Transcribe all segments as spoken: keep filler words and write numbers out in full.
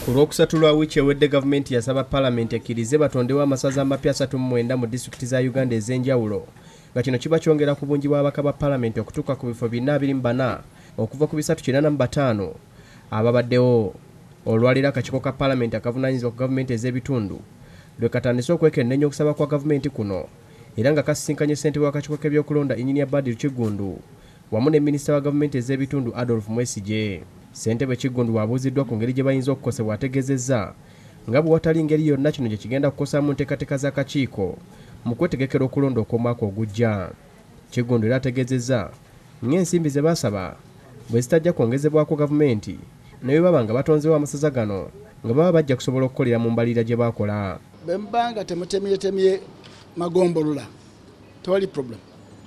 Ku lwokusatu lwa wiiki ewedde gavumenti yasaba Paalamenti ekkirize batondewo amasaza amapya asatu mu mwenda mu disitulikiti za Uganda ez'enjawulo nga kino kiba kyongera ku bungi bw'ababaka ba Paalamenti okutuuka ku bifo bina abiri mu bana okuva ku bisatu kinaana mu bataano ababaddewo. Olwaliro akakiiko ka Paalamenti akavunaanyizibwa ku gavumenti ez'ebitundu lwe katandise okwekenneenya okusaba kwa gavumenti kuno era nga kasisinkanye ssentebe w'akakiiko k'ebyokulonda Engineer Badru Kiggundu wamu ne minisita wa gavumenti ez'ebitundu Adolf Mwesigye. Ssentebe Kiggundu wabuuziddwa ku ngeri gye bayinza okukosebwa ategeezezza nga bwe watali ngeri yonna kino gye kigenda kukosa mu nteekateeka z'akakiiko mu kwetegekera okulonda okw'omwaka ogujja. Kiggundu era ategeezezza ng'ensimbi ze baasaba bwe zitajja kwongezebwako gavumenti ne bwe baba nga batonzeewo amasaza gano nga baba bajja kusobola okukolera mu mbalirira gye baakola. Bwe muba nga temutemyetemye magombolola tewali problem.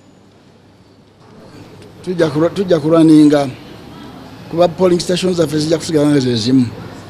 Tujja kulwaninga kuba polling stations zaffe zijja kusigala nga ze zimu.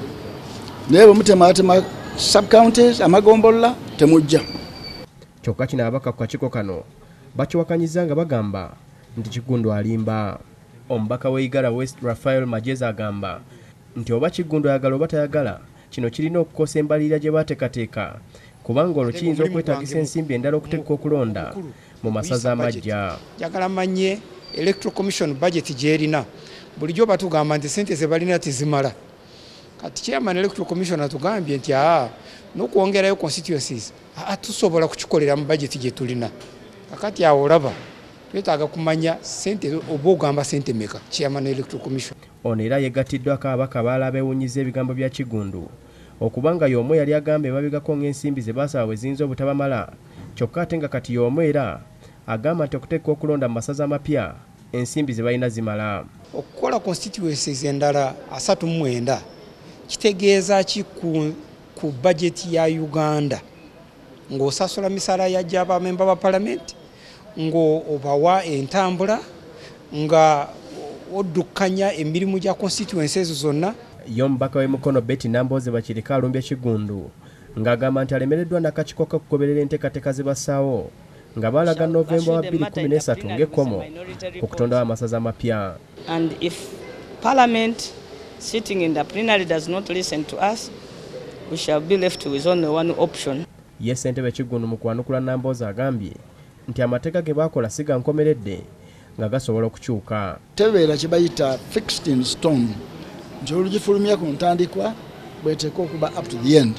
Naye bwe mutematema sub-counties amagombolola temujja. Kyokka kino ababaka ku kakiiko kano bakiwakanyiza nga bagamba nti Kiggundu alimba. Omubaka w'Igara West Raphael Majeza agamba nti oba Kiggundu ayagala oba tayagala kino kirina okukosa embalirira gye baateekateeka kubanga olwo kiyinza okwetaagisa ensimbi endala okuteeka okulonda mu masaza amajja. Njagala manye Electoral Commission budget gy'erina bulijjo batugamba nti sente ze balina tizimala. Kati chairman Electoral Commission atugambye nti aa n'okwongerayo constituencies aa tusobola kukikolera mu budget gye tulina. Kakati awo olaba twetaaga kumanya sente oba ogamba sente meka chairman Electoral Commission. Ono era yegattiddwako ababaka abalala abeewuunyiza ebigambo bya Kiggundu okubanga y'omu yali agamba emabegako ng'ensimbi ze baasaba bwe ziyinza obutabamala kyokka ate nga kati y'omu era agamba nti okuteeka okulonda mu masaza amapya ensimbi ze balina zimala. Okukola constituencies endala asatu mu mwenda kitegeeza ki ku, ku budget ya Uganda ng'osasula misala ya gy'abamemba ba Paalamenti ng'obawa entambula nga oddukanya emirimu gya constituencies zonna. Ye omubaka w'emikono Betty Nambooze Bakirika alumbye Kiggundu ng'agamba nti alemereddwa n'akakiiko k'okugoberera enteekateeka ze bassaawo nga baalaga Novemba wa bbiri kumi n'esatu ng'ekkomo ku kutondawo amasaza amapya. And if Parliament sitting in the plenary does not listen to us, we shall be left with only one option. Ye ssentebe Kiggundu mu kwanukula Nambooze agambye nti amateeka ge baakola si ga nkomeredde nga gasobola okukyuka. Tebeera kye bayita fixed in stone nti olugifulumya ku ntandikwa bweteeka okuba up to the end.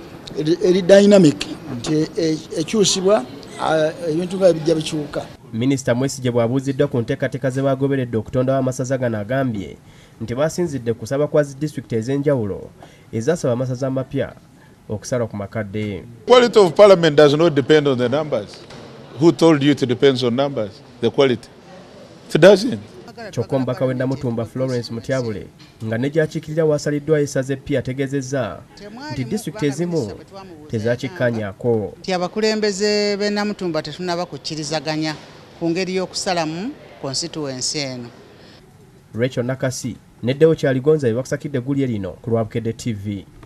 Eri dynamic nti ekyusibwa ebintu nga bijja bikyuka. Minisita Mwesigye bw'abuuziddwa ku nteekateeka ze baagoberedde okutondawo amasaza gano agambye nti baasinzidde kusaba kwa zi disitulikiti ez'enjawulo ezaasaba amasaza amapya okusalwa ku makadde. Quality of Parliament does not depend on the numbers. Who told you it depends on numbers? The quality. It doesn't. Kyokka omubaka w'e Namutumba Florence Mutyabule nga ne gy'akiikirira waasaliddwayo essaza eppya ategeezezza nti disitulikiti ezimu tezakikkaanyaako. Nti abakulembeze b'e Namutumba tetunnaba kukkirizaganya ku ngeri y'okusalamu constituency eno. Rachel Nakasi ne Deo Kyaligonza be bakusakidde eggulye lino ku lwa Bukedde T V.